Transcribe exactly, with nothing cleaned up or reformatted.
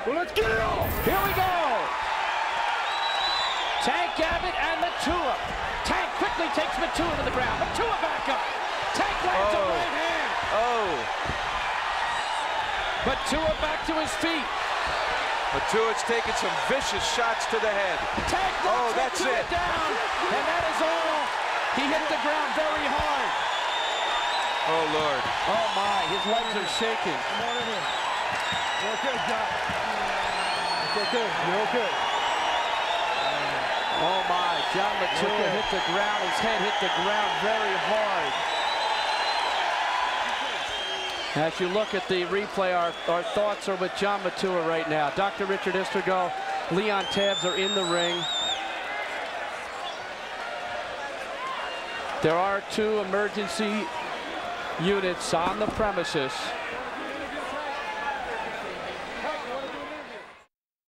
Well, let's get it on. Here we go. Tank, Abbott, and Matua. Tank quickly takes Matua to the ground. Matua back up. Tank lands Oh. a right hand. Oh. Matua back to his feet. Matua's taking some vicious shots to the head. Tank knocks Oh, that's Matua it. down. And that is all. He hit the ground very hard. Oh, Lord. Oh, my. His legs are shaking. Come on in here. You're okay, John. It's okay. You're okay. Oh, my. John Matua Okay. hit the ground. His head hit the ground very hard. As you look at the replay, our, our thoughts are with John Matua right now. Doctor Richard Istrigo, Leon Tabbs are in the ring. There are two emergency units on the premises.